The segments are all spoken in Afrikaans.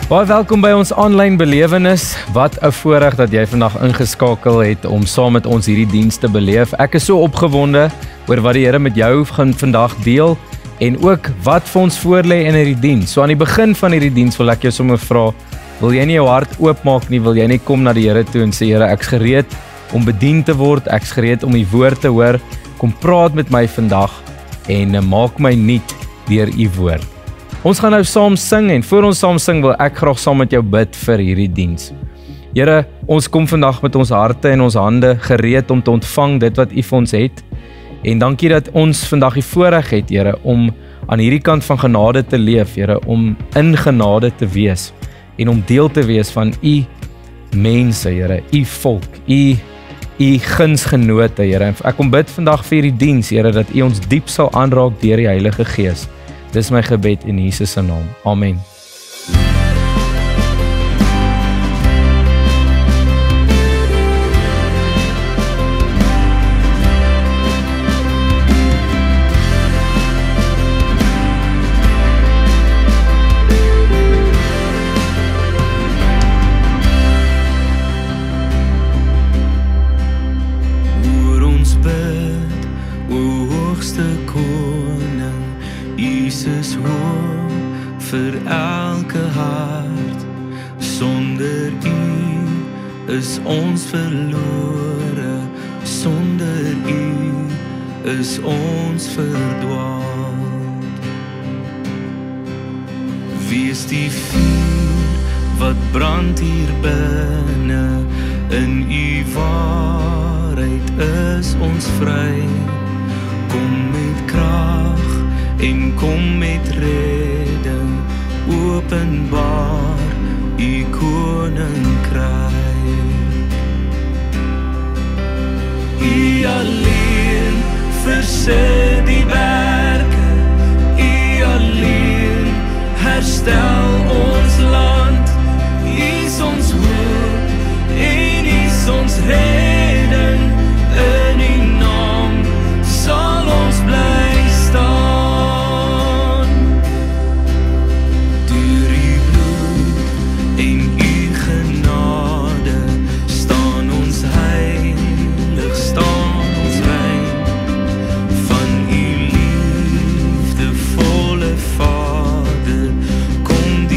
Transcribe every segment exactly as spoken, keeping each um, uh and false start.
Baie welkom by ons aanlyn belewenis. Wat 'n voorreg dat jy vandag ingeskakel het om saam met ons hierdie diens te beleef. Ek is so opgewonde oor wat die Here met jou gaan vandag deel en ook wat vir ons voorlê in hierdie diens. So aan die begin van hierdie diens wil ek jou sommer vra, wil jy nie jou hart oopmaak nie, wil jy nie kom na die Here toe en sê, Here, ek's gereed om bedien te word, ek's gereed om die woord te hoor, kom praat met my vandag en maak my nuut deur u woord. Ons gaan nou saam sing en voor ons saam sing wil ek graag saam met jou bid vir hierdie diens. Here, ons kom vandag met ons harte en ons hande gereed om te ontvang dit wat u vir ons het. En dankie dat ons vandag die voorreg het, Here, om aan hierdie kant van genade te leef, Here, om in genade te wees en om deel te wees van u mense, Here, u volk, u u gunsgenote, Here. Ek kom bid vandag vir hierdie diens, Here, dat u ons diep sal aanraak deur die Heilige Gees. Dis my gebed in Jesus se naam. Amen. Oor ons bid, o hoogste koning, Jesus hoop vir elke hart. Sonder u is ons verlore, sonder u is ons verdwaal. Wie is die vuur wat brand hier binne? In u waarheid is ons vry. Kom met krag en kom met redding, openbaar u koninkryk. U alleen versit die werke, u alleen herstel ons land. U is ons hoop en u is ons redding, in u naam sal ons bly staan. Deur u bloed en u genade staan ons heilig, staan ons rein. Van u liefdevolle Vader kom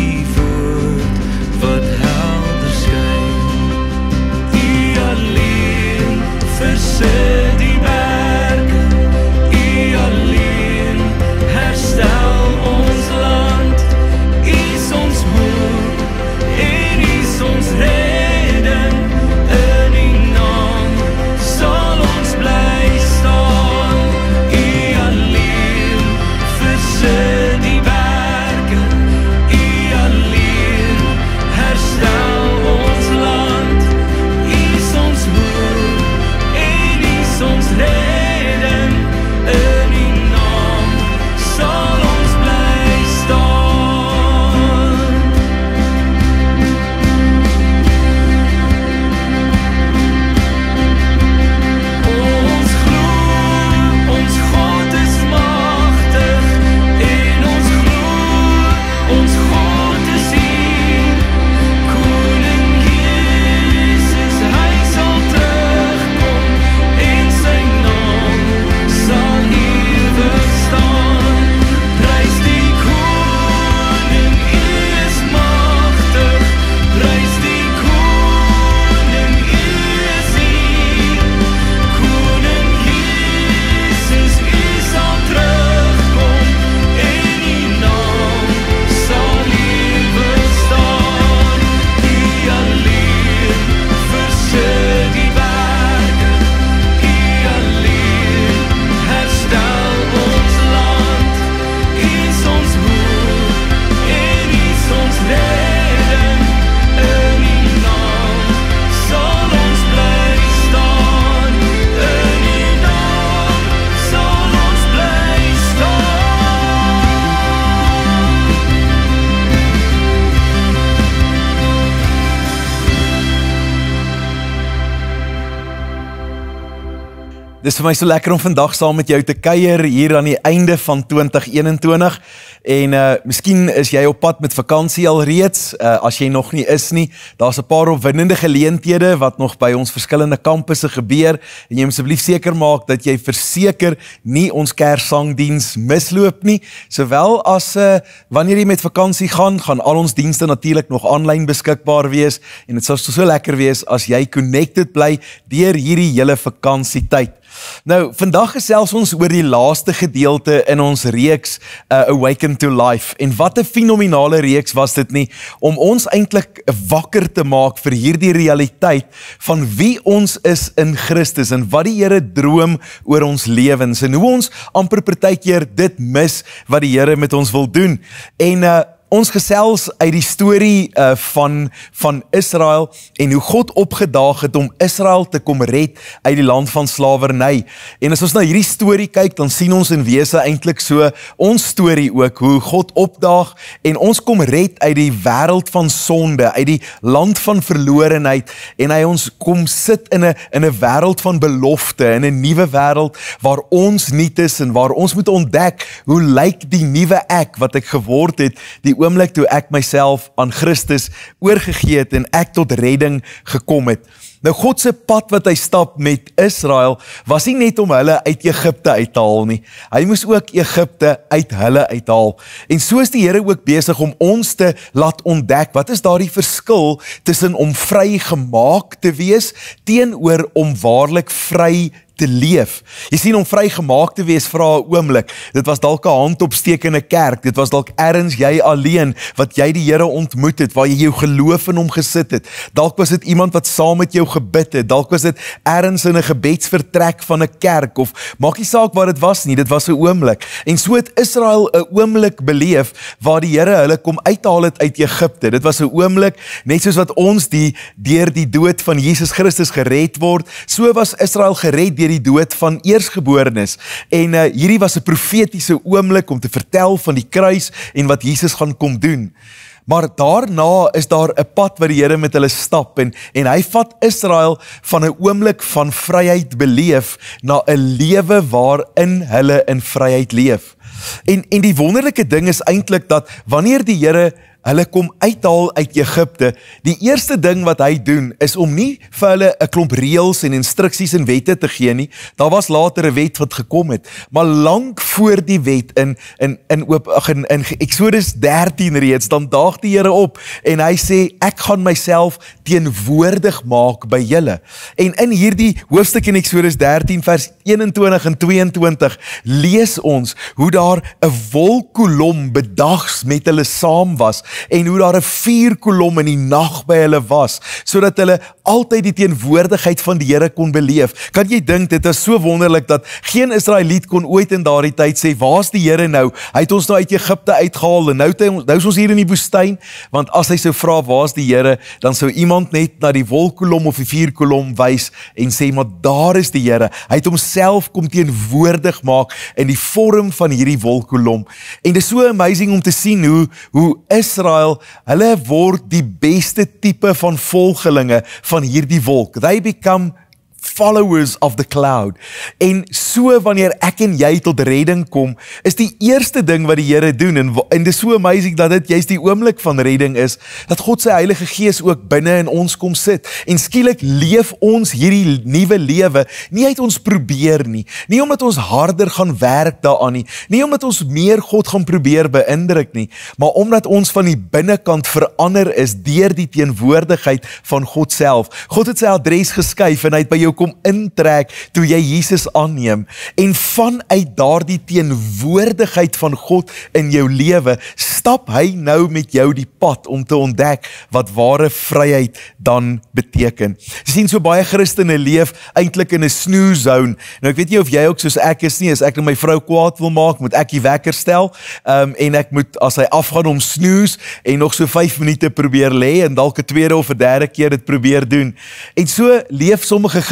Dis vir my so lekker om vandag saam met jou te kuier hier aan die einde van twintig eenentwintig. En uh, miskien is jy op pad met vakansie al reeds, uh, as jy nog nie is nie. Daar's 'n paar opwindende geleenthede wat nog by ons verskillende kampusse gebeur. En jy moet asseblief seker maak dat jy verseker nie ons Kerssangdiens misloop nie. Sowel as uh, wanneer jy met vakansie gaan, gaan al ons dienste natuurlik nog aanlyn beskikbaar wees. En dit sal so lekker wees as jy connected bly deur hierdie hele vakansietyd. Nou, vandag gesels ons oor die laaste gedeelte in ons reeks uh, Awaken to Life. En wat 'n fenominale reeks was dit nie, om ons eintlik wakker te maak vir hierdie realiteit van wie ons is in Christus en wat die Here droom oor ons lewens en hoe ons amper partykeer dit mis wat die Here met ons wil doen. En uh, Ons gesels uit die storie uh, van, van Israel en hoe God opgedaag het om Israel te kom red uit die land van slawerny. En as ons na hierdie storie kyk, dan sien ons in wese eintlik so ons storie ook, hoe God opdaag en ons kom red uit die wêreld van sonde, uit die land van verlorenheid en hy ons kom sit in 'n in 'n wêreld van belofte, in 'n nuwe wêreld waar ons nuut is en waar ons moet ontdek hoe lyk die nuwe ek wat ek geword het, die oomblik toe ek myself aan Christus oorgegee het en ek tot redding gekom het. Nou God se pad wat hy stap met Israel was nie net om hulle uit Egipte uit te haal nie. Hy moes ook Egipte uit hulle uithaal. En so is die Here ook besig om ons te laat ontdek wat is daardie verskil tussen om vry gemaak te wees teenoor om waarlik vry te leef. Jy sien, om vry gemaak te wees vra 'n oomblik. Dit was dalk 'n handopstekende kerk. Dit was dalk ergens jy alleen wat jy die Here ontmoet het, waar jy jou geloof in hom gesit het. Dalk was dit iemand wat saam met jou gebid het. Dalk was dit ergens in 'n gebedsvertrek van 'n kerk of maak nie saak wat dit was nie. Dit was 'n oomblik. En so het Israel 'n oomblik beleef waar die Here hulle kom uithaal het uit Egipte. Dit was 'n oomblik net soos wat ons die deur die dood van Jesus Christus gered word. So was Israel gered deur die dood van eersgeborenes. En uh, hierdie was 'n profetiese oomblik om te vertel van die kruis en wat Jesus gaan kom doen. Maar daarna is daar 'n pad wat die Here met hulle stap en, en hy vat Israel van 'n oomblik van vryheid beleef na 'n lewe waarin hulle in vryheid leef. En, en die wonderlike ding is eintlik dat wanneer die Here hulle kom uithaal uit Egipte, die eerste ding wat hy doen, is om nie vir hulle 'n klomp reëls en instruksies en wette te gee nie. Daar was later 'n wet wat gekom het, maar lank voor die wet in, in, in, in, in Exodus dertien reeds, dan daag die Here op, en hy sê, ek gaan myself teenwoordig maak by julle. En in hierdie hoofstuk in Exodus dertien vers eenentwintig en tweeëntwintig, lees ons hoe daar 'n wolkkolom bedags met hulle saam was, en hoe daar 'n vuurkolom in die nag by hulle was, sodat hulle altyd die teenwoordigheid van die Here kon beleef. Kan jy dink, dit is so wonderlik dat geen Israeliet kon ooit in daardie tyd sê, waar's die Here nou? Hy het ons nou uit Egipte uitgehaal en nou, nou is ons hier in die woestyn, want as hy sou vra, waar's die Here, dan sou iemand net na die wolkkolom of die vuurkolom wys en sê, maar daar is die Here. Hy het homself kom teenwoordig maak in die vorm van hierdie wolkkolom. En dit is so amazing om te sien hoe, hoe Israel Israel, hulle word die beste tipe van volgelinge van hierdie wolk. They become followers of the cloud. En so wanneer ek en jy tot redding kom, is die eerste ding wat die Here doen, en, en dit is so amazing dat dit juist die oomblik van redding is, dat God sy Heilige Gees ook binne in ons kom sit, en skielik leef ons hierdie nuwe lewe, nie uit ons probeer nie, nie omdat ons harder gaan werk daaraan nie, nie omdat ons meer God gaan probeer beïndruk nie, maar omdat ons van die binnekant verander is, deur die teenwoordigheid van God self. God het sy adres geskuif, en hy het by jou kom intrek toe jy Jesus aanneem, en vanuit daardie teenwoordigheid van God in jou lewe, stap hy nou met jou die pad om te ontdek wat ware vryheid dan beteken. Jy sien, so baie Christene leef eintlik in 'n snooze zone. Nou ek weet nie of jy ook soos ek is nie, as ek my vrou kwaad wil maak, moet ek die wekker stel, um, en ek moet, as hy afgaan om snooze, en nog so vyf minute probeer lê, en dalk 'n tweede of 'n derde keer dit probeer doen. En so leef sommige Christene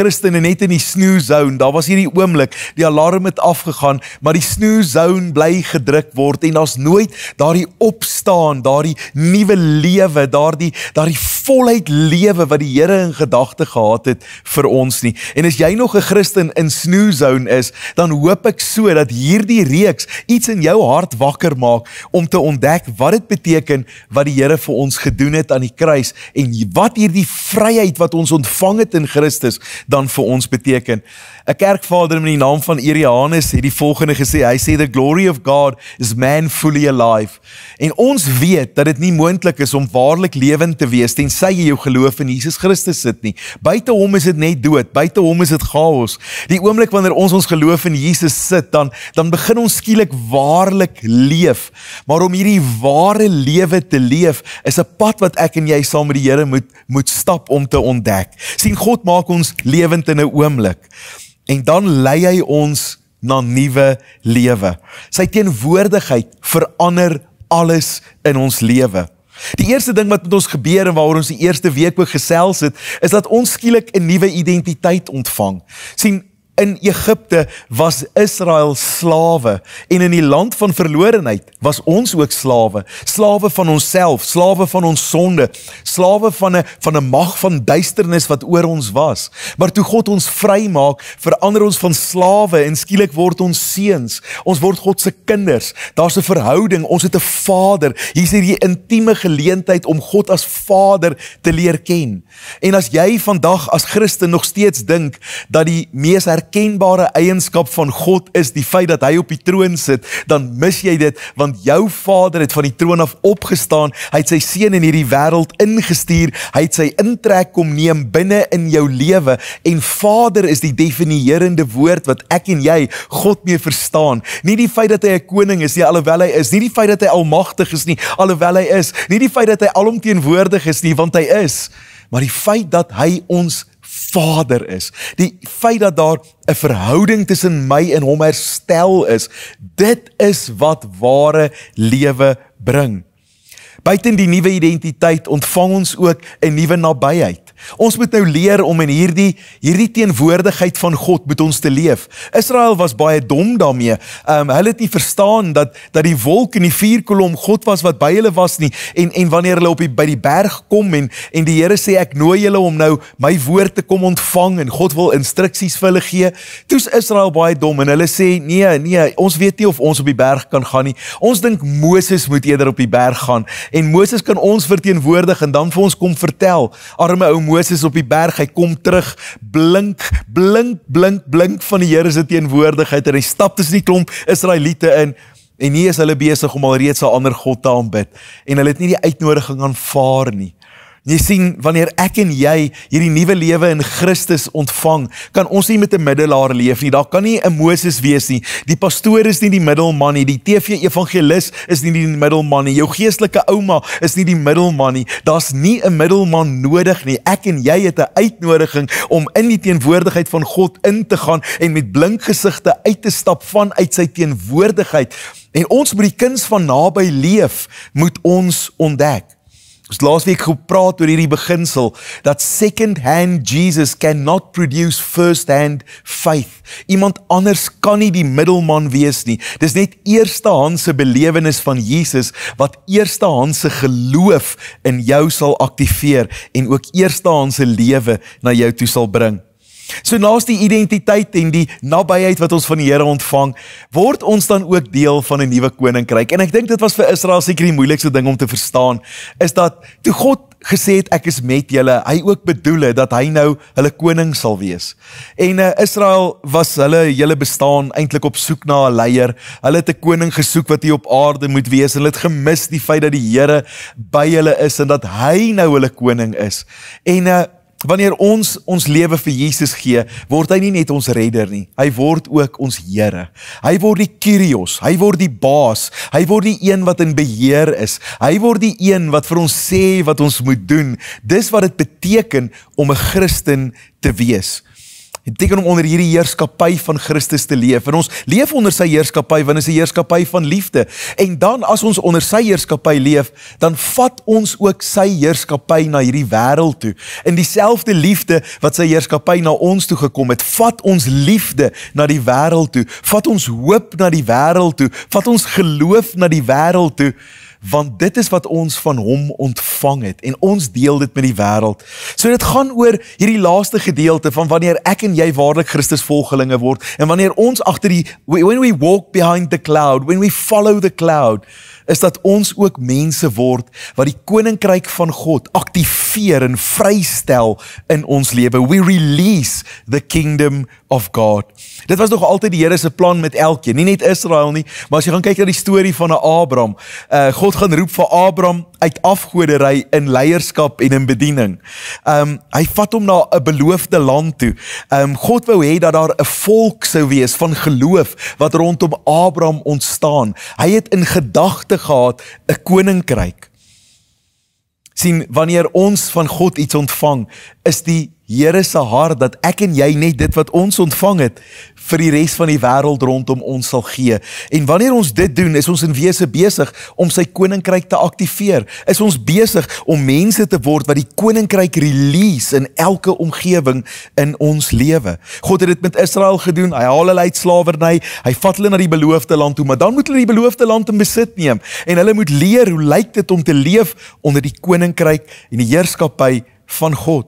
Christene net in die snooze zone, daar was hierdie oomblik, die alarm het afgegaan, maar die snooze zone bly gedruk word, en daar's nooit daardie opstaan, daardie nuwe lewe, daardie, daardie volheid lewe wat die Here in gedagte gehad het vir ons nie. En as jy nog 'n Christen in snooze zone is, dan hoop ek so dat hierdie reeks iets in jou hart wakker maak om te ontdek wat dit beteken wat die Here vir ons gedoen het aan die kruis en wat hierdie vryheid wat ons ontvang het in Christus dan vir ons beteken. 'n Kerkvader met die naam van Irianus het die volgende gesê, hy sê, the glory of God is man fully alive. En ons weet dat dit nie moontlik is om waarlik lewend te wees tensy jy jou geloof in Jesus Christus sit nie. Buite hom is dit net dood, buite hom is dit chaos. Die oomblik wanneer ons ons geloof in Jesus sit, dan, dan begin ons skielik waarlik leef. Maar om hierdie ware lewe te leef, is 'n pad wat ek en jy saam met die Here moet, moet stap om te ontdek. Sien, God maak ons lewend in 'n oomblik. En dan lei hy ons na nuwe lewe. Sy teenwoordigheid verander alles in ons lewe. Die eerste ding wat met ons gebeur en waaroor ons die eerste week ook gesels het, is dat ons skielik 'n nuwe identiteit ontvang. Sien, in Egipte was Israel slawe en in die land van verlorenheid was ons ook slawe. Slawe van onsself, slawe van ons sonde, slawe van 'n van 'n mag van duisternis wat oor ons was. Maar toe God ons vrymaak, verander ons van slawe en skielik word ons seuns. Ons word God se kinders. Daar's 'n verhouding, ons het 'n Vader. Hier's hierdie intieme geleentheid om God as Vader te leer ken. En as jy vandag as Christen nog steeds dink dat die mees herkenbare eienskap van God is die feit dat hy op die troon sit, dan mis jy dit, want jou Vader het van die troon af opgestaan, hy het sy seun in hierdie wêreld ingestuur, hy het sy intrek kom neem binne in jou lewe, en Vader is die definierende woord wat ek en jy God mee verstaan. Nie die feit dat hy 'n koning is nie, alhoewel hy is, nie die feit dat hy almagtig is nie, alhoewel hy is, nie die feit dat hy alomteenwoordig is nie, want hy is, maar die feit dat hy ons Vader is, die feit dat daar 'n verhouding tussen my en hom herstel is, dit is wat ware lewe bring. Buiten die nuwe identiteit ontvang ons ook 'n nuwe nabyheid. Ons moet nou leer om in hierdie, hierdie teenwoordigheid van God met ons te leef. Israel was baie dom daarmee. Um, hulle het nie verstaan dat, dat die wolk en die vuurkolom God was wat by hulle was nie. En, en wanneer hulle op die, by die berg kom en, en die Here sê, ek nooi julle om nou my woord te kom ontvang en God wil instruksies vir hulle gee. Toe's Israel baie dom en hulle sê, nee, nee, ons weet nie of ons op die berg kan gaan nie. Ons dink Moses moet eerder op die berg gaan. En Moses kan ons verteenwoordig en dan vir ons kom vertel. Arme ou Moses op die berg, hy kom terug, blink, blink, blink, blink van die Here se teenwoordigheid en hy stap tussen die klomp Israeliete in en nie is hulle besig om alreeds 'n ander God te aanbid en hulle het nie die uitnodiging aanvaar nie. Jy sien, wanneer ek en jy hierdie nuwe lewe in Christus ontvang, kan ons nie met 'n middelaar leef nie. Daar kan nie 'n Moses wees nie. Die pastoor is nie die middelman nie. Die T V-evangelis is nie die middelman nie. Jou geestelike ouma is nie die middelman nie. Daar's nie 'n middelman nodig nie. Ek en jy het 'n uitnodiging om in die teenwoordigheid van God in te gaan en met blink gesigte uit te stap vanuit sy teenwoordigheid. En ons moet die kuns van naby leef, moet ons ontdek. Ons laas week gepraat oor hierdie beginsel, dat second-hand Jesus cannot produce first-hand faith. Iemand anders kan nie die middelman wees nie. Dis net eerstehandse belewenis van Jesus, wat eerstehandse geloof in jou sal aktiveer, en ook eerstehandse lewe na jou toe sal bring. So naas die identiteit en die nabyheid wat ons van die Here ontvang, word ons dan ook deel van 'n nuwe koninkryk. En ek dink dit was vir Israel seker die moeilikste ding om te verstaan, is dat toe God gesê het ek is met julle, hy ook bedoel het dat hy nou hulle koning sal wees. En uh, Israel was hulle hele bestaan eintlik op soek na 'n leier. Hulle het 'n koning gesoek wat hier op aarde moet wees. Hulle het gemis die feit dat die Here by hulle is en dat hy nou hulle koning is. En uh, Wanneer ons ons lewe vir Jesus gee, word hy nie net ons redder nie, hy word ook ons Here. Hy word die Kyrios, hy word die baas, hy word die een wat in beheer is, hy word die een wat vir ons sê wat ons moet doen. Dis wat dit beteken om 'n Christen te wees. Dit beteken om onder hierdie heerskappy van Christus te leef. En ons leef onder sy heerskappy, want dit is 'n heerskappy van liefde. En dan as ons onder sy heerskappy leef, dan vat ons ook sy heerskappy na hierdie wêreld toe. In dieselfde liefde wat sy heerskappy na ons toe gekom het, vat ons liefde na die wêreld toe, vat ons hoop na die wêreld toe, vat ons geloof na die wêreld toe, want dit is wat ons van hom ontvang het en ons deel dit met die wêreld. So dit gaan oor hierdie laaste gedeelte van wanneer ek en jy waarlik Christus volgelinge word en wanneer ons agter die, when we walk behind the cloud, when we follow the cloud, is dat ons ook mense word wat die koninkryk van God aktiveer en vrystel in ons lewe. We release the kingdom of God. Dit was nog altyd die Here se plan met elkeen, nie net Israel nie, maar as jy gaan kyk na die storie van 'n Abraham, uh, God gaan roep vir Abraham uit afgoderry in leierskap en in bediening. Um, hy vat hom na 'n beloofde land toe. Um, God wou hê dat daar 'n volk sou wees van geloof wat rondom Abraham ontstaan. Hy het in gedagte gehad 'n koninkryk. Sien, wanneer ons van God iets ontvang, is die Here se hart dat ek en jy net dit wat ons ontvang het vir die res van die wêreld rondom ons sal gee. En wanneer ons dit doen, is ons in wese besig om sy koninkryk te aktiveer. Is ons besig om mense te word wat die koninkryk release in elke omgewing in ons lewe. God het dit met Israel gedoen. Hy haal hulle uit slawerny, hy vat hulle na die beloofde land toe, maar dan moet hulle die beloofde land in besit neem en hulle moet leer hoe lyk dit om te leef onder die koninkryk en die heerskappy van God.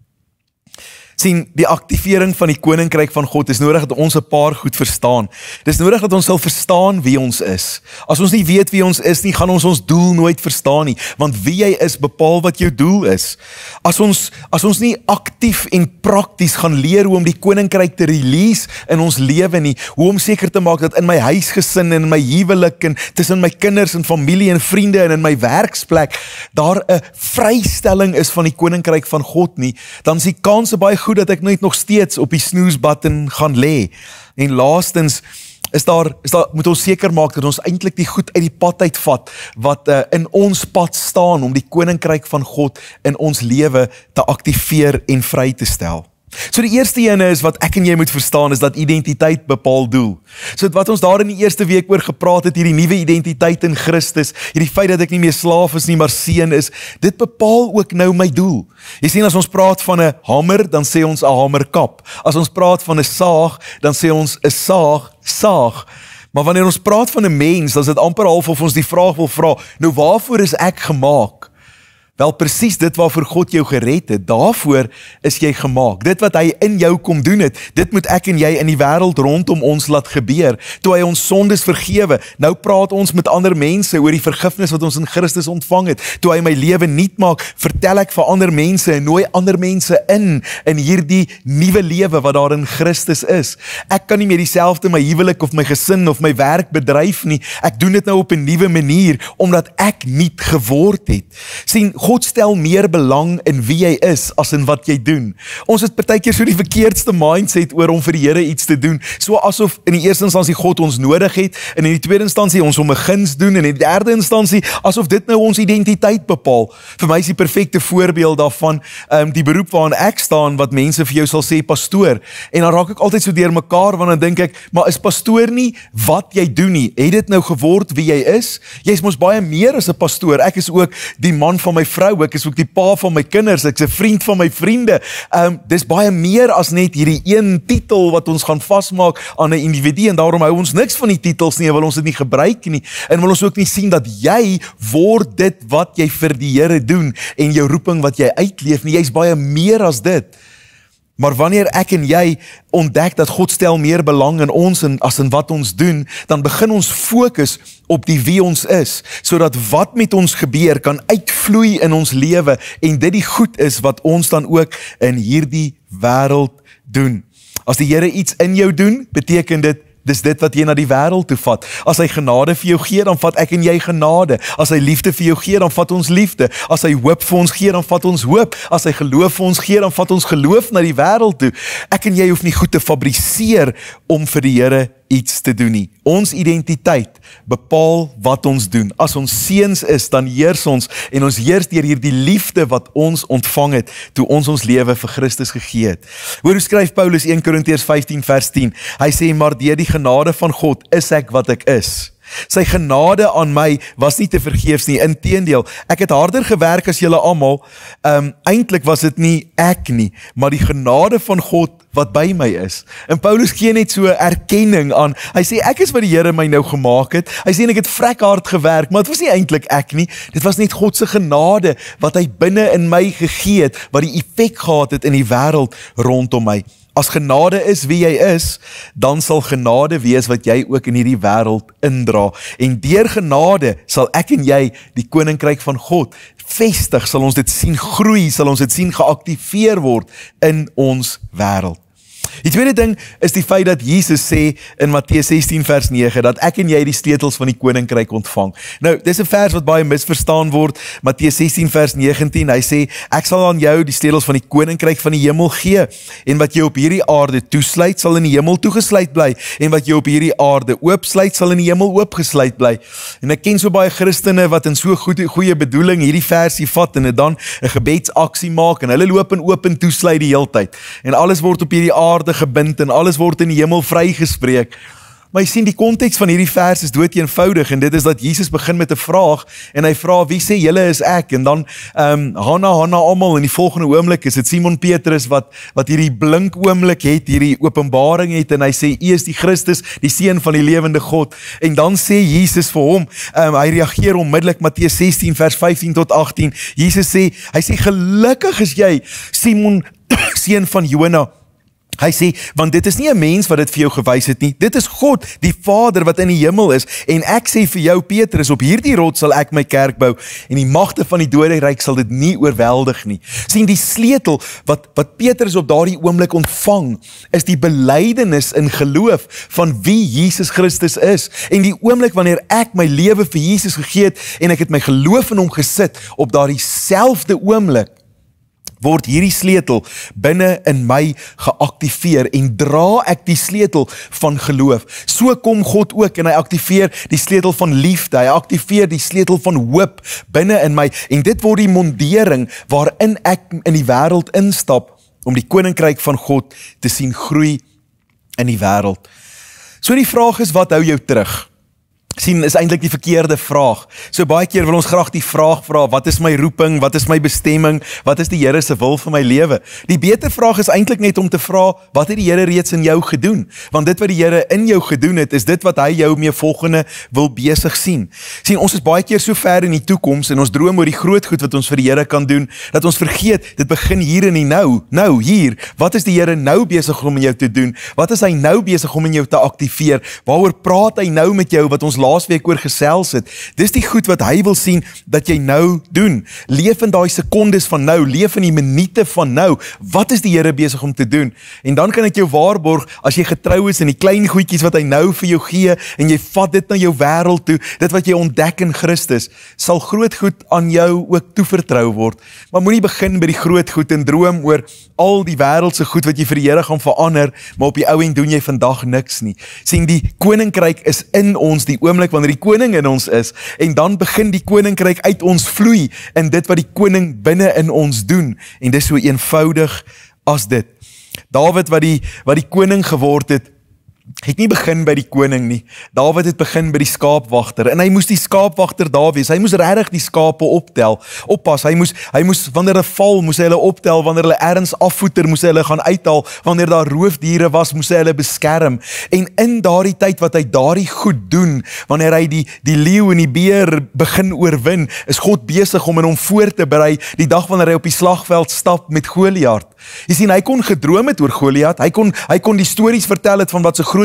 Sien, die aktivering van die koninkryk van God is nodig dat ons 'n paar goed verstaan. Dis nodig dat ons sal verstaan wie ons is. As ons nie weet wie ons is nie, gaan ons ons doel nooit verstaan nie, want wie jy is bepaal wat jou doel is. As ons as ons nie aktief en prakties gaan leer hoe om die koninkryk te release in ons lewe nie, hoe om seker te maak dat in my huisgesin en in my huwelik en tussen my kinders en familie en vriende en in my werksplek daar 'n vrystelling is van die koninkryk van God nie, dan is die kans baie goed dat ek net nog steeds op die snooze button gaan lê. En laastens is daar, is daar moet ons seker maak dat ons eintlik die goed uit die pad uitvat wat uh, in ons pad staan om die koninkryk van God in ons lewe te aktiveer en vry te stel. So die eerste ene is wat ek en jy moet verstaan is dat identiteit bepaal doel. So wat ons daar in die eerste week oor gepraat het, hierdie nuwe identiteit in Christus, hierdie feit dat ek nie meer slaaf is nie, maar seun is, dit bepaal ook nou my doel. Jy sien, as ons praat van 'n hamer, dan sê ons 'n hamerkap. As ons praat van 'n saag, dan sê ons 'n saag, saag. Maar wanneer ons praat van 'n mens, dan is dit amper half of ons die vraag wil vra, nou waarvoor is ek gemaak? Wel presies dit waarvoor God jou gered het, daarvoor is jy gemaak. Dit wat hy in jou kom doen het, dit moet ek en jy in die wêreld rondom ons laat gebeur. Toe hy ons sondes vergewe, nou praat ons met ander mense oor die vergifnis wat ons in Christus ontvang het. Toe hy my lewe nuut maak, vertel ek vir ander mense en nooi ander mense in, in hierdie nuwe lewe wat daar in Christus is. Ek kan nie meer dieselfde my huwelik of my gesin of my werk bedryf nie. Ek doen dit nou op 'n nuwe manier, omdat ek nuut geword het. Sien, God stel meer belang in wie jy is as in wat jy doen. Ons het partykeer so die verkeerdste mindset oor om vir die Here iets te doen, so asof in die eerste instansie God ons nodig het, en in die tweede instansie ons hom 'n guns doen, en in die derde instansie asof dit nou ons identiteit bepaal. Vir my is die perfekte voorbeeld daarvan um, die beroep waaraan ek staan, wat mense vir jou sal sê pastoor, en dan raak ek altyd so deur mekaar, want dan dink ek, maar is pastoor nie wat jy doen nie? Het dit nou geword wie jy is? Jy is mos baie meer as 'n pastoor. Ek is ook die man van my vrou, ek is ook die pa van my kinders, ek is 'n vriend van my vriende. Um, dis baie meer as net hierdie een titel wat ons gaan vasmaak aan 'n individu, en daarom hou ons niks van die titels nie, wil ons dit nie gebruik nie, en wil ons ook nie sien dat jy word dit wat jy vir die Here doen, en jou roeping wat jy uitleef nie. Jy's baie meer as dit. Maar wanneer ek en jy ontdek dat God stel meer belang in ons en as in wat ons doen, dan begin ons fokus op die wie ons is, sodat wat met ons gebeur kan uitvloei in ons lewe, en dit die goed is wat ons dan ook in hierdie wêreld doen. As die Here iets in jou doen, beteken dit dis dit wat jy na die wêreld toe vat. As hy genade vir jou gee, dan vat ek en jy genade. As hy liefde vir jou gee, dan vat ons liefde. As hy hoop vir ons gee, dan vat ons hoop. As hy geloof vir ons gee, dan vat ons geloof na die wêreld toe. Ek en jy hoef nie goed te fabriseer om vir die Here iets te doen nie. Ons identiteit bepaal wat ons doen. As ons seuns is, dan heers ons en ons heers deur hierdie liefde wat ons ontvang het toe ons ons lewe vir Christus gegee het. Hoor hoe skryf Paulus eerste Korintiërs vyftien vers tien. Hy sê, maar deur die genade van God is ek wat ek is. Sy genade aan my was nie te vergeefs nie, inteendeel, ek het harder gewerk as julle almal, um, eintlik was dit nie ek nie, maar die genade van God wat by my is. En Paulus gee net so erkenning aan, hy sê ek is wat die Here my nou gemaak het, hy sê ek het vrek hard gewerk, maar het was nie eintlik ek nie, dit was net God se genade wat hy binne in my gegee het, wat die effek gehad het in die wêreld rondom my. As genade is wie jy is, dan sal genade wees wat jy ook in hierdie wêreld indra. En deur genade sal ek en jy die koninkryk van God vestig, sal ons dit sien groei, sal ons dit sien geaktiveer word in ons wêreld. Die tweede ding is die feit dat Jesus sê in Matteus sestien vers nege, dat ek en jy die sleutels van die koninkryk ontvang. Nou, dis 'n vers wat baie misverstaan word, Matteus sestien vers negentien, hy sê, ek sal aan jou die sleutels van die koninkryk van die hemel gee, en wat jy op hierdie aarde toesluit, sal in die hemel toegesluit bly, en wat jy op hierdie aarde oopsluit, sal in die hemel oopgesluit bly. En ek ken so baie Christene wat in so goeie, goeie bedoeling hierdie versie vat, en dit dan 'n gebedsaksie maak, en hulle loop en oop en toesluit die heeltyd, en alles word op hierdie aarde gebind en alles word in die hemel vrygespreek. Maar jy sien, die konteks van hierdie vers is dood eenvoudig, en dit is dat Jesus begin met 'n vraag, en hy vra, wie sê julle is ek? En dan, um, Hanna, Hanna, almal, in die volgende oomblik is dit Simon Petrus, wat, wat hierdie blink oomblik het, hierdie openbaring het, en hy sê, U is die Christus, die Seun van die lewende God. En dan sê Jesus vir hom, um, hy reageer onmiddellik, Matteus sestien vers vyftien tot agtien, Jesus sê, hy sê, gelukkig is jy, Simon, seun van Jona. Hy sê, want dit is nie 'n mens wat dit vir jou gewys het nie, dit is God, die Vader wat in die hemel is, en ek sê vir jou Petrus, op hierdie rots sal ek my kerk bou, en die magte van die doderyk sal dit nie oorweldig nie. Sien, die sleutel wat, wat Petrus op daardie oomblik ontvang, is die belydenis in geloof van wie Jesus Christus is, en die oomblik wanneer ek my lewe vir Jesus gegee het, en ek het my geloof in hom gesit, op daardie selfde oomblik, word hierdie sleutel binne in my geaktiveer en dra ek die sleutel van geloof. So kom God ook en hy aktiveer die sleutel van liefde, hy aktiveer die sleutel van hoop binne in my en dit word die mondering waarin ek in die wêreld instap om die koninkryk van God te sien groei in die wêreld. So die vraag is, wat hou jou terug? Sien, is eintlik die verkeerde vraag. So baie keer wil ons graag die vraag vra, wat is my roeping, wat is my bestemming, wat is die Here se wil vir my lewe? Die beter vraag is eintlik net om te vra, wat het die Here reeds in jou gedoen? Want dit wat die Here in jou gedoen het, is dit wat hy jou mee volgende wil besig sien. Sien, ons is baie keer so ver in die toekoms en ons droom oor die groot goed wat ons vir die Here kan doen, dat ons vergeet, dit begin hier in die nou, nou, hier. Wat is die Here nou besig om in jou te doen? Wat is hy nou besig om in jou te aktiveer? Waaroor praat hy nou met jou wat ons laasweek oor gesels het? Dis die goed wat hy wil sien dat jy nou doen. Leef in daai sekondes van nou, leef in die minute van nou. Wat is die Here besig om te doen? En dan kan ek jou waarborg, as jy getrou is in die klein goedjies wat hy nou vir jou gee en jy vat dit na jou wêreld toe, dit wat jy ontdek in Christus, sal groot goed aan jou ook toevertrou word. Maar moenie begin by die groot goed en droom oor al die wêreldse goed wat jy vir die Here gaan verander, maar op die ou end doen jy vandag niks nie. Sien, die koninkryk is in ons die oomblik wanneer die koning in ons is, en dan begin die koninkryk uit ons vloei in dit wat die koning binne in ons doen, en dis so eenvoudig as dit. Dawid wat die, wat die koning geword het, het nie begin by die koning nie. Dawid het begin by die skaapwagter, en hy moes die skaapwagter daar wees, hy moes regtig die skape optel, oppas, hy moes, hy moes wanneer hulle val, moes hy hulle optel, wanneer hulle ergens afvoeter, moes hy hulle gaan uithaal, wanneer daar roofdiere was, moes hy hulle beskerm, en in daardie tyd wat hy daardie goed doen, wanneer hy die, die leeu en die beer begin oorwin, is God besig om in hom voor te berei, die dag wanneer hy op die slagveld stap met Goliat. Jy sien, hy kon gedroom het oor Goliat, hy kon, hy kon die stories vertel het van wat so groot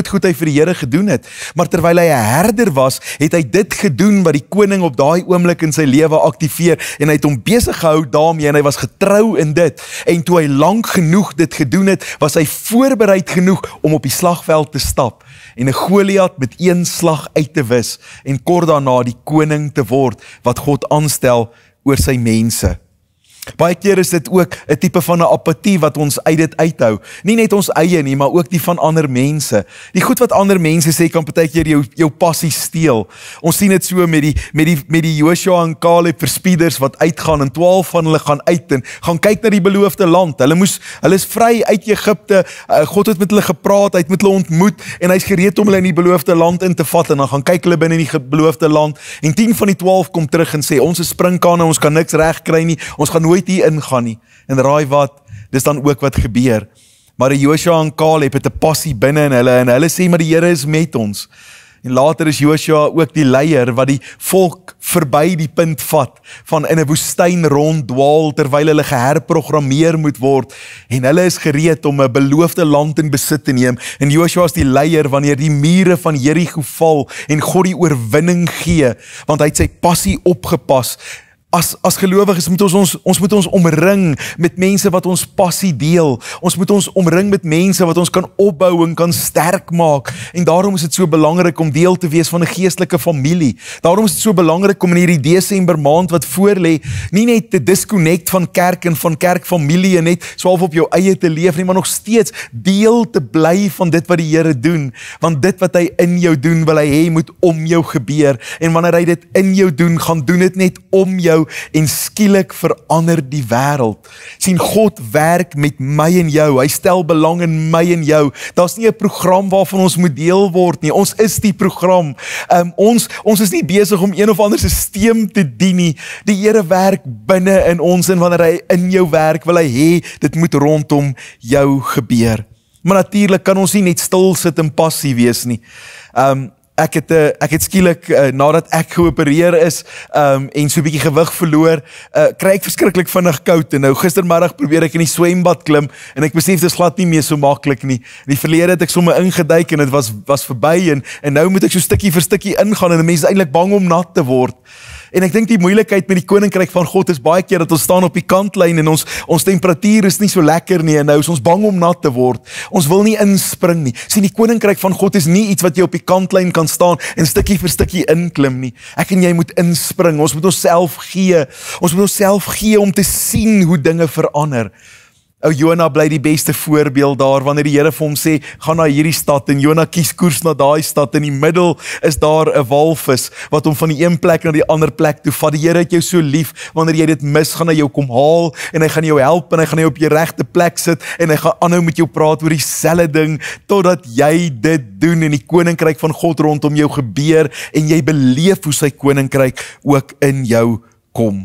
groot goed hy vir die Here gedoen het. Maar terwyl hy 'n herder was, het hy dit gedoen wat die koning op daai oomblik in sy lewe aktiveer en hy het hom besig gehou daarmee en hy was getrou in dit. En toe hy lank genoeg dit gedoen het, was hy voorbereid genoeg om op die slagveld te stap en 'n Goliat met een slag uit te wis en kort daarna die koning te word wat God aanstel oor sy mense. Baie keer is dit ook 'n tipe van 'n apatie wat ons uit dit uithou. Nie net ons eie nie, maar ook die van ander mense. Die goed wat ander mense sê kan partykeer jou jou passie steel. Ons sien dit so met die met die met die Joshua en Caleb verspieders wat uitgaan en twaalf van hulle gaan uit en gaan kyk na die beloofde land. Hulle moes hulle is vry uit Egipte. Uh, God het met hulle gepraat, hy het met hulle ontmoet en hy's gereed om hulle in die beloofde land in te vat en dan gaan kyk hulle binne in die beloofde land en tien van die twaalf kom terug en sê ons is springkane, ons kan niks reg kry nie. Ons gaan nooit hier ingaan nie. En raai wat, dis dan ook wat gebeur. Maar die Joshua en Caleb het 'n passie binne in hulle en hulle sê maar die Here is met ons. En later is Joshua ook die leier wat die volk verby die punt vat van in 'n woestyn ronddwaal terwyl hulle geherprogrammeer moet word en hulle is gereed om 'n beloofde land in besit te neem. En Joshua is die leier wanneer die mure van Jerigo val en God die oorwinning gee, want hy het sy passie opgepas. As, as gelowiges moet ons, ons, ons moet ons omring met mense wat ons passie deel. Ons moet ons omring met mense wat ons kan opbou en kan sterk maak. En daarom is dit so belangrik om deel te wees van 'n geestelike familie. Daarom is dit so belangrik om in hierdie Desember maand wat voorlê, nie net te disconnect van kerk en van kerkfamilie en net swaalf op jou eie te leef nie, maar nog steeds deel te bly van dit wat die Here doen. Want dit wat hy in jou doen, wil hy hê moet om jou gebeur. En wanneer hy dit in jou doen, gaan doen dit net om jou en skielik verander die wêreld. Sien, God werk met my en jou. Hy stel belang in my en jou. Daar's nie 'n program waarvan ons moet deel word nie. Ons is die program. Um, ons, ons is nie besig om een of ander stelsel te dien nie. Die Here werk binne in ons en wanneer hy in jou werk, wil hy hê dit moet rondom jou gebeur. Maar natuurlik kan ons nie net stil sit en passief wees nie. Um, Ek het, uh, ek het skielik, uh, nadat ek geopereer is um, en so 'n bietjie gewig verloor, uh, kry ek verskriklik vinnig koud. En nou gistermiddag probeer ek in die swembad klim en ek besef dit is glad nie meer so maklik nie. In die verlede het ek sommer ingeduik en dit was, was verby en, en nou moet ek so stukkie vir stukkie ingaan en mense is eintlik bang om nat te word. En ek dink die moeilikheid met die koninkryk van God is baie keer dat ons staan op die kantlyn en ons ons temperatuur is nie so lekker nie en nou is ons bang om nat te word. Ons wil nie inspring nie. Sien, die koninkryk van God is nie iets wat jy op die kantlyn kan staan en stukkie vir stukkie inklim nie. Ek en jy moet inspring. Ons moet onsself gee. Ons moet onsself gee om te sien hoe dinge verander. Ou Jona bly die beste voorbeeld daar, wanneer die Here vir hom sê, gaan na hierdie stad, en Jona kies koers na daai stad, in die middel is daar 'n walvis, wat hom van die een plek na die ander plek toe vat. Die Here het jou so lief, wanneer jy dit mis, gaan hy jou kom haal, en hy gaan jou help, en hy gaan jou op jou regte plek sit, en hy gaan aanhou met jou praat oor dieselfde ding, totdat jy dit doen, en die koninkryk van God rondom jou gebeur, en jy beleef hoe sy koninkryk ook in jou kom.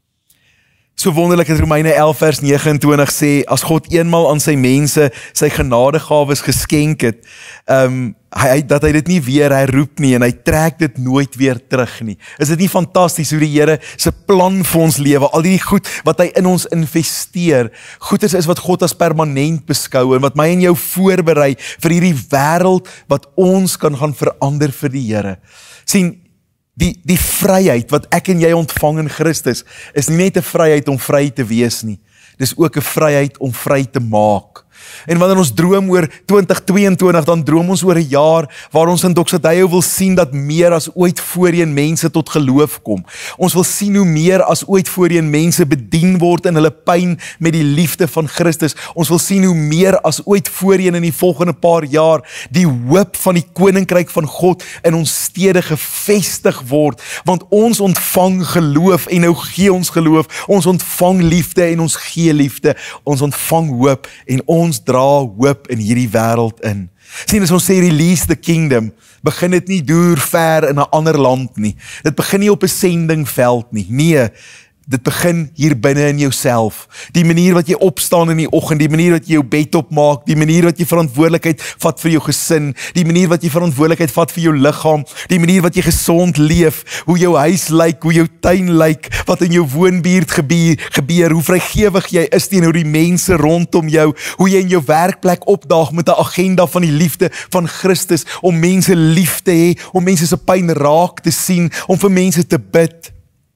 So wonderlik het Romeine elf vers nege en twintig sê, as God eenmaal aan sy mense sy genadegawes geskenk het, um, hy, dat hy dit nie weer herroep nie, en hy trek dit nooit weer terug nie. Is dit nie fantasties hoe die Here sy plan vir ons lewe, al die goed wat hy in ons investeer, goeders is wat God as permanent beskou, en wat my en jou voorberei vir hierdie wêreld, wat ons kan gaan verander vir die Here. Sien, Die, die vryheid wat ek en jy ontvang in Christus, is nie net 'n vryheid om vry te wees nie. Dis ook 'n vryheid om vry te maak. En wanneer ons droom oor twintig tweeëntwintig, dan droom ons oor 'n jaar waar ons in Doxodeo wil sien dat meer as ooit voorheen mense tot geloof kom. Ons wil sien hoe meer as ooit voorheen mense bedien word in hulle pyn met die liefde van Christus. Ons wil sien hoe meer as ooit voorheen in die volgende paar jaar die hoop van die koninkryk van God in ons stede gevestig word, want ons ontvang geloof en nou gee ons geloof. Ons ontvang liefde en ons gee liefde. Ons ontvang hoop en ons Ons dra hoop in hierdie wêreld in. Sien, as ons sê release the kingdom, begin dit nie deur ver in 'n ander land nie. Dit begin nie op 'n sendingveld nie. Nee, Dit begin hier binne in jouself. Die manier wat jy opstaan in die oggend, die manier wat jy jou bed opmaak, die manier wat jy verantwoordelikheid vat vir jou gesin, die manier wat jy verantwoordelikheid vat vir jou liggaam, die manier wat jy gesond leef, hoe jou huis lyk, hoe jou tuin lyk, wat in jou woonbuurt gebeur, gebeur, hoe vrygewig jy is teenoor die mense rondom jou, hoe jy in jou werkplek opdaag met 'n agenda van die liefde van Christus, om mense lief te hê, om mense se pyn raak te sien, om vir mense te bid.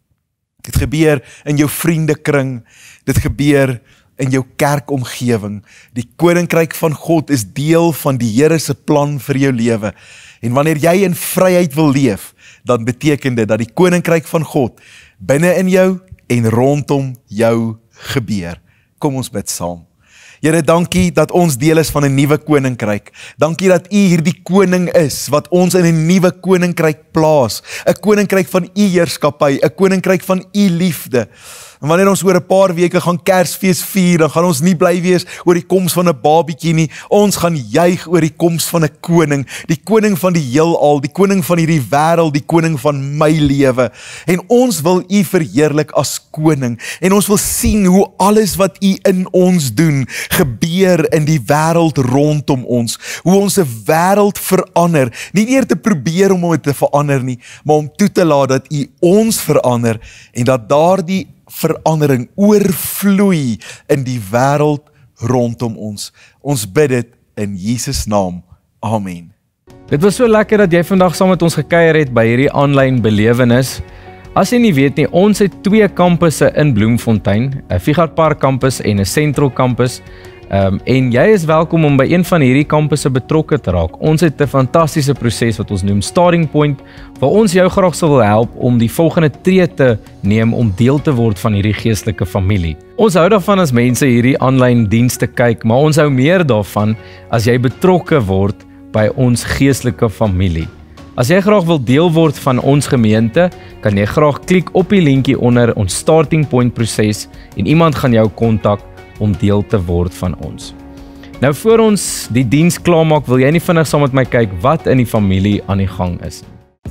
Dit gebeur in jou vriendekring, dit gebeur in jou kerkomgewing. Die koninkryk van God is deel van die Here se plan vir jou lewe. En wanneer jy in vryheid wil leef, dan beteken dit dat die koninkryk van God binne in jou en rondom jou gebeur. Kom ons bid saam. Here, dankie dat ons deel is van 'n nuwe koninkryk. Dankie dat U hierdie koning is wat ons in 'n nuwe koninkryk plaas. 'n Koninkryk van U heerskappy, 'n koninkryk van U liefde. En wanneer ons oor 'n paar weke gaan Kersfees vier, dan gaan ons nie bly wees oor die koms van 'n babietjie nie. Ons gaan juig oor die koms van 'n koning, die koning van die heelal, die koning van hierdie wêreld, die koning van my lewe. En ons wil U verheerlik as koning. En ons wil sien hoe alles wat U in ons doen, gebeur in die wêreld rondom ons. Hoe ons 'n wêreld verander, nie eers te probeer om dit te verander nie, maar om toe te laat dat U ons verander en dat daardie verandering oorvloei in die wêreld rondom ons. Ons bid dit in Jesus naam. Amen. Dit was so lekker dat jy vandag saam met ons gekuier het by hierdie aanlyn belewenis. As jy nie weet nie, ons het twee kampusse in Bloemfontein, 'n Figart Park kampus en 'n Central kampus. Um, en jy is welkom om by een van hierdie kampusse betrokke te raak. Ons het 'n fantastiese proses wat ons noem Starting Point, waar ons jou graag sal wil help om die volgende tree te neem om deel te word van hierdie geestelike familie. Ons hou daarvan as mense hierdie aanlyn dienste kyk, maar ons hou meer daarvan as jy betrokke word by ons geestelike familie. As jy graag wil deel word van ons gemeente, kan jy graag klik op die linkie onder ons Starting Point proses en iemand gaan jou kontak om deel te word van ons. Nou voor ons die diens klaarmaak, wil jy nie vinnig saam met my kyk wat in die familie aan die gang is.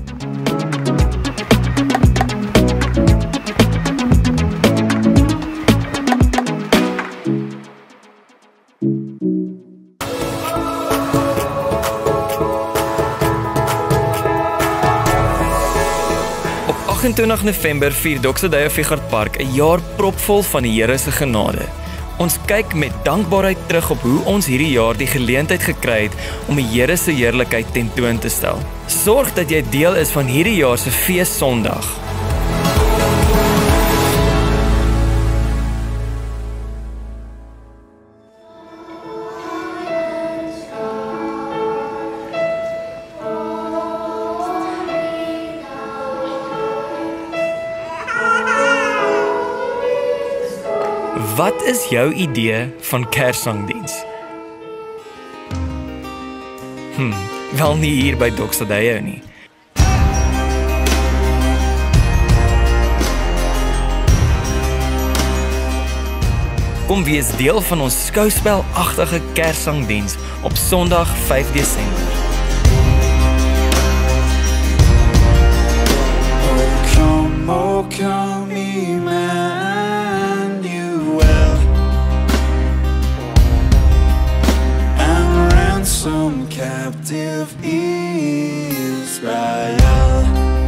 Op agt-en-twintig November vier Doxodeo Figart Park 'n jaar propvol van die Here se genade. Ons kyk met dankbaarheid terug op hoe ons hierdie jaar die geleentheid gekry het om die Here se heerlikheid tentoon te stel. Sorg dat jy deel is van hierdie jaar se fees Sondag. Wat is jou idee van Kerssangdiens? Hm, wel nie hier by Doxodeo nie. Kom wees deel van ons skouspelagtige Kerssangdiens op Sondag vyf Desember. Oh come, oh come, Emmanuel, and ransom captive Israel.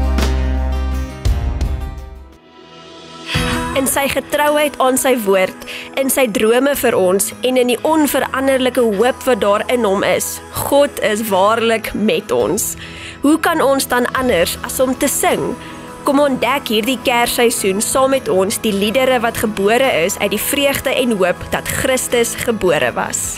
In sy getrouheid aan sy woord, in sy drome vir ons en in die onveranderlike hoop wat daar in hom is. God is waarlik met ons. Hoe kan ons dan anders as om te sing? Kom ontdek hierdie Kersseisoen saam met ons die liedere wat gebore is uit die vreugde en hoop dat Christus gebore was.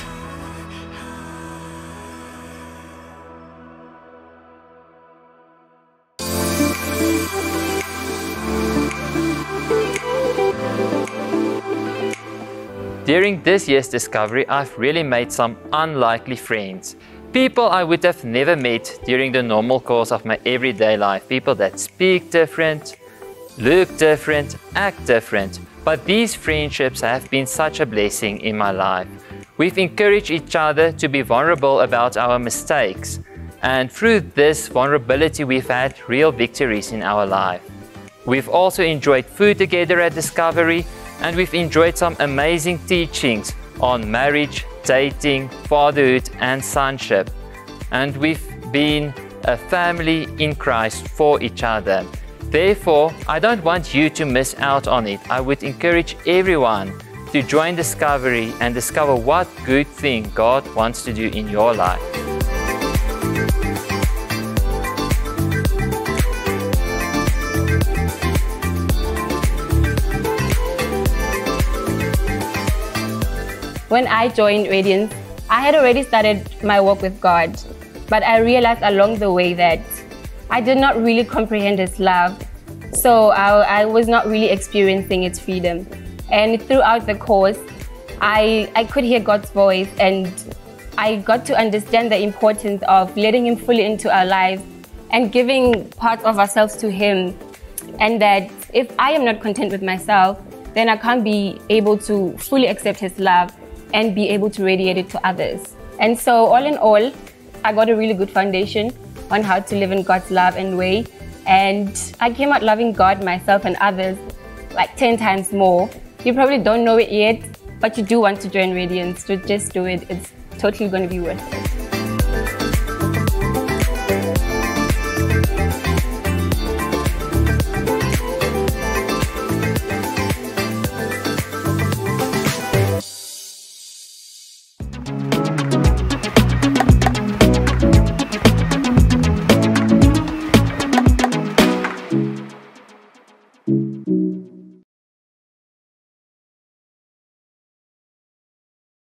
During this year's discovery, I've really made some unlikely friends. People I would have never met during the normal course of my everyday life. People that speak different, look different, act different. But these friendships have been such a blessing in my life. We've encouraged each other to be vulnerable about our mistakes. And through this vulnerability, we've had real victories in our life. We've also enjoyed food together at Discovery, and we've enjoyed some amazing teachings on marriage, dating, fatherhood, and sonship. And we've been a family in Christ for each other. Therefore, I don't want you to miss out on it. I would encourage everyone to join Discovery and discover what good thing God wants to do in your life. When I joined Radiance, I had already started my walk with God, but I realized along the way that I did not really comprehend His love, so I, I was not really experiencing its freedom. And throughout the course, I, I could hear God's voice, and I got to understand the importance of letting Him fully into our lives and giving parts of ourselves to Him, and that if I am not content with myself, then I can't be able to fully accept His love and be able to radiate it to others. And so all in all, I got a really good foundation on how to live in God's love and way. And I came out loving God, myself, and others like ten times more. You probably don't know it yet, but you do want to join Radiance, so just do it. It's totally going to be worth it.